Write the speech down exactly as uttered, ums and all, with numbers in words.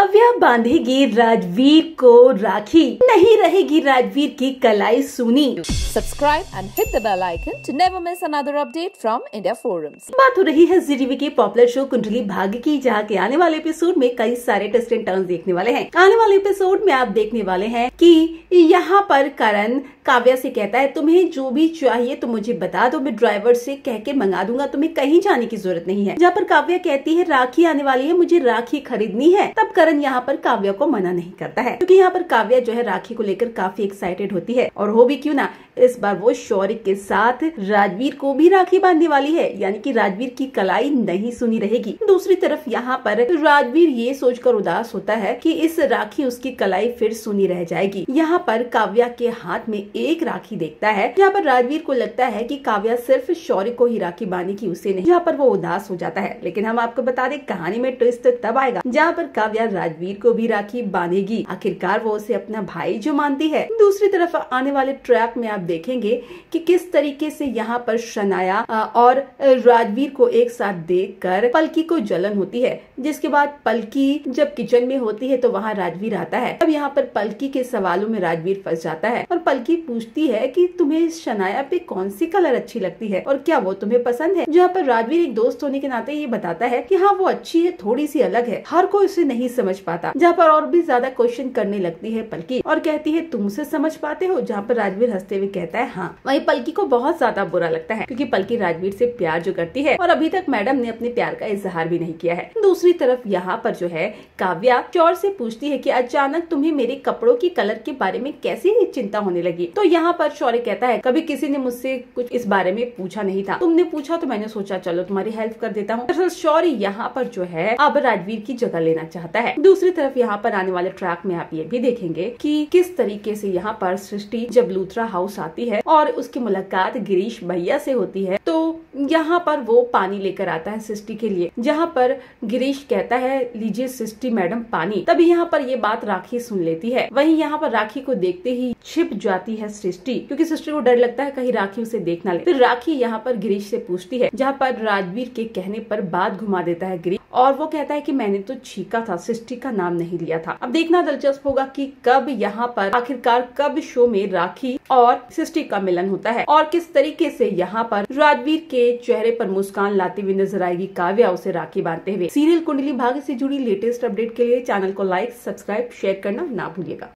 काव्या बांधेगी राजवीर को राखी, नहीं रहेगी राजवीर की कलाई सूनी। Subscribe and hit the bell icon to never miss another update from India Forums। बात हो रही है जी टीवी के पॉपुलर शो कुंडली भाग्य की, जहाँ के आने वाले एपिसोड में कई सारे ट्विस्ट एंड टर्न्स देखने वाले हैं। आने वाले एपिसोड में आप देखने वाले हैं कि यहाँ पर करण काव्या से कहता है, तुम्हें जो भी चाहिए तो मुझे बता दो, मैं ड्राइवर से कह के मंगा दूंगा, तुम्हें कहीं जाने की जरूरत नहीं है। जहाँ पर काव्या कहती है राखी आने वाली है, मुझे राखी खरीदनी है। तब करण यहाँ पर काव्या को मना नहीं करता है, क्योंकि यहाँ पर काव्या जो है राखी को लेकर काफी एक्साइटेड होती है। और हो भी क्यों ना, इस बार वो शौर्य के साथ राजवीर को भी राखी बांधने वाली है, यानी कि राजवीर की कलाई नहीं सुनी रहेगी। दूसरी तरफ यहाँ पर राजवीर ये सोचकर उदास होता है कि इस राखी उसकी कलाई फिर सुनी रह जाएगी। यहाँ पर काव्या के हाथ में एक राखी देखता है, जहाँ पर राजवीर को लगता है कि काव्या सिर्फ शौर्य को ही राखी बांधेगी, उसे नहीं। यहाँ पर वो उदास हो जाता है, लेकिन हम आपको बता दें कहानी में ट्विस्ट तब आएगा जहाँ पर काव्या राजवीर को भी राखी बांधेगी। आखिरकार वो उसे अपना भाई जो मानती है। दूसरी तरफ आने वाले ट्रैक में आप देखेंगे कि किस तरीके से यहाँ पर शनाया और राजवीर को एक साथ देखकर पलकी को जलन होती है। जिसके बाद पलकी जब किचन में होती है तो वहाँ राजवीर आता है। अब यहाँ पर पलकी के सवालों में राजवीर फंस जाता है और पलकी पूछती है कि तुम्हें शनाया पे कौन सी कलर अच्छी लगती है और क्या वो तुम्हें पसंद है। जहाँ पर राजवीर एक दोस्त होने के नाते ये बताता है कि हाँ वो अच्छी है, थोड़ी सी अलग है, हर कोई उसे नहीं समझ पाता। जहाँ पर और भी ज्यादा क्वेश्चन करने लगती है पलकी और कहती है तुम उसे समझ पाते हो। जहाँ पर राजवीर हंसते हुए कहता है हाँ। वही पलकी को बहुत ज्यादा बुरा लगता है, क्योंकि पलकी राजवीर से प्यार जो करती है और अभी तक मैडम ने अपने प्यार का इजहार भी नहीं किया है। दूसरी तरफ यहाँ पर जो है काव्या शौर्य से पूछती है कि अचानक तुम्हें मेरे कपड़ों की कलर के बारे में कैसी चिंता होने लगी। तो यहाँ पर शौर्य कहता है कभी किसी ने मुझसे कुछ इस बारे में पूछा नहीं था, तुमने पूछा तो मैंने सोचा चलो तुम्हारी हेल्प कर देता हूँ। दरअसल शौर्य यहाँ पर जो है अब राजवीर की जगह लेना चाहता है। दूसरी तरफ यहाँ पर आने वाले ट्रैक में आप ये भी देखेंगे कि किस तरीके से यहाँ पर सृष्टि जब लूथरा हाउस आती है और उसकी मुलाकात गिरीश भैया से होती है, तो यहाँ पर वो पानी लेकर आता है सृष्टि के लिए। जहाँ पर गिरीश कहता है लीजिए सृष्टि मैडम पानी। तभी यहाँ पर ये बात राखी सुन लेती है। वहीं यहाँ पर राखी को देखते ही छिप जाती है सृष्टि, क्योंकि सृष्टि को डर लगता है कहीं राखी उसे देख ना ले। फिर राखी यहाँ पर गिरीश से पूछती है, जहाँ पर राजवीर के कहने पर बात घुमा देता है गिरीश और वो कहता है कि मैंने तो छीका था, सृष्टि का नाम नहीं लिया था। अब देखना दिलचस्प होगा कि कब यहाँ पर आखिरकार कब शो में राखी और सृष्टि का मिलन होता है और किस तरीके से यहाँ पर राजवीर के चेहरे पर मुस्कान लाती हुई नजर आएगी काव्या उसे राखी बांधते हुए। सीरियल कुंडली भाग्य से जुड़ी लेटेस्ट अपडेट के लिए चैनल को लाइक, सब्सक्राइब, शेयर करना ना भूलिएगा।